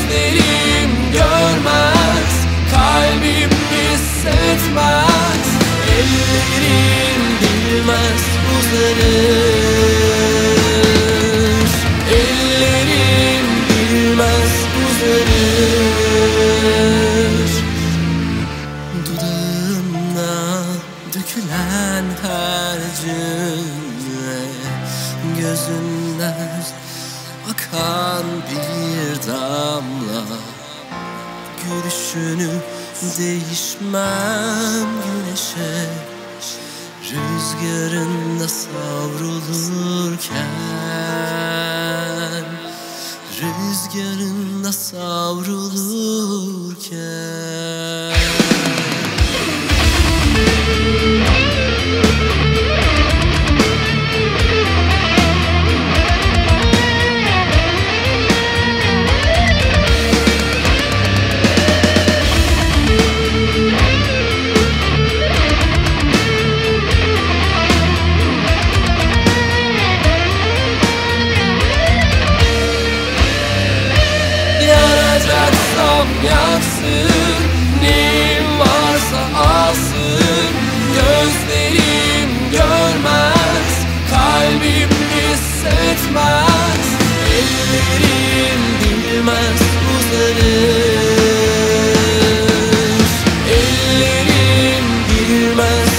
Gözlerim görmez, kalbim hissetmez, ellerim bilmez uzanır, ellerim bilmez uzanır. Dudağımda dökülen her cümle, gözümden akan bir damla, gülüşünü değişmem güneşe, rüzgarında savrulurken, rüzgarında savrulurken. Yanacaksam yaksın, neyim varsa alsın. Gözlerim görmez, kalbim hissetmez, ellerim bilmez uzanır, ellerim bilmez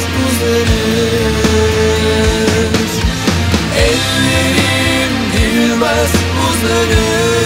uzanır, ellerim bilmez uzanır.